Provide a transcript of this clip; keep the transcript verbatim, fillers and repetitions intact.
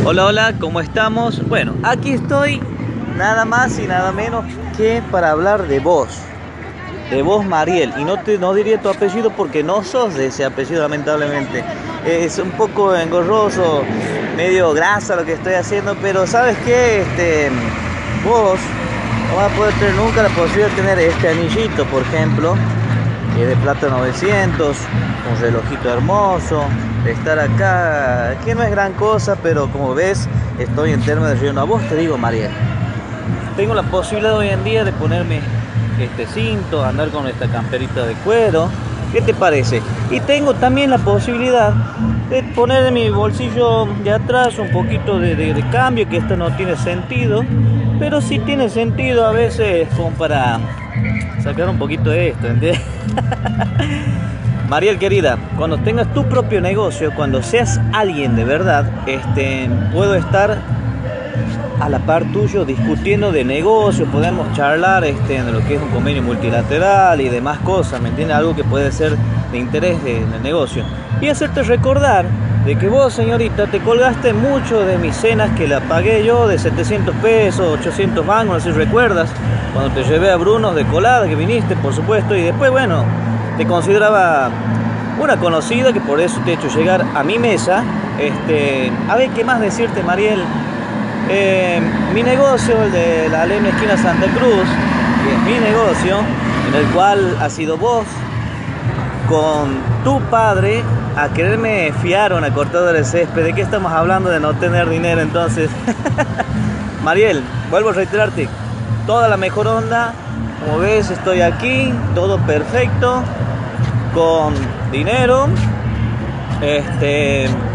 Hola, hola, ¿cómo estamos? Bueno, aquí estoy nada más y nada menos que para hablar de vos, de vos, Mariel. Y no te no diría tu apellido porque no sos de ese apellido, lamentablemente. Es un poco engorroso, medio grasa lo que estoy haciendo, pero ¿sabes qué? Este, vos no vas a poder tener nunca la posibilidad de tener este anillito, por ejemplo, que es de plata novecientos, un relojito hermoso, de estar acá, que no es gran cosa, pero como ves, estoy en términos de relleno. A vos te digo, Mariel, tengo la posibilidad hoy en día de ponerme este cinto, andar con esta camperita de cuero. ¿Qué te parece? Y tengo también la posibilidad de poner en mi bolsillo de atrás un poquito de, de, de cambio, que esto no tiene sentido, pero sí tiene sentido a veces como para sacar un poquito de esto, ¿entiendes? Mariel querida, cuando tengas tu propio negocio, cuando seas alguien de verdad, este, puedo estar a la par tuyo discutiendo de negocio, podemos charlar este, de lo que es un convenio multilateral y demás cosas, ¿me entiendes? Algo que puede ser de interés de, en el negocio. Y hacerte recordar de que vos, señorita, te colgaste mucho de mis cenas que la pagué yo de setecientos pesos, ochocientos mangos, no sé si recuerdas, cuando te llevé a Brunos de colada, que viniste, por supuesto, y después, bueno, te consideraba una conocida, que por eso te he hecho llegar a mi mesa. Este, a ver, ¿qué más decirte, Mariel? Eh, mi negocio, el de la Alem esquina Santa Cruz, que es mi negocio, en el cual has sido vos con tu padre a quererme fiar a una cortadora de césped. ¿De qué estamos hablando? De no tener dinero. Entonces, Mariel, vuelvo a reiterarte, toda la mejor onda. Como ves, estoy aquí, todo perfecto, con dinero, este